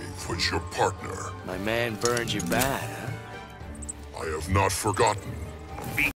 was your partner. My man burned you bad, huh? I have not forgotten.